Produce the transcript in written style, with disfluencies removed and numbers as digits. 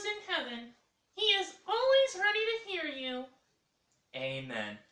is in heaven. He is always ready to hear you. Amen.